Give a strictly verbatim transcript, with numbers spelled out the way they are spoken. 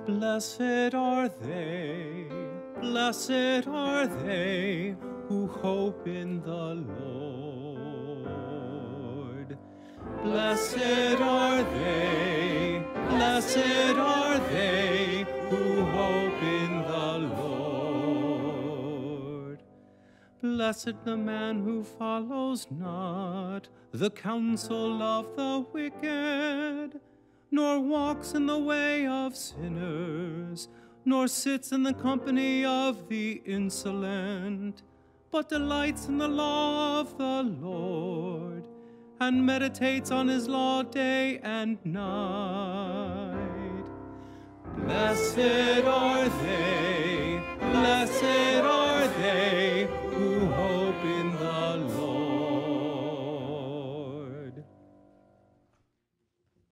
Blessed are they, blessed are they who hope in the Lord. Blessed are they, blessed are they who hope in the Lord. Blessed the man who follows not the counsel of the wicked, nor walks in the way of sinners, nor sits in the company of the insolent, but delights in the law of the Lord, and meditates on his law day and night. Blessed are they, blessed are they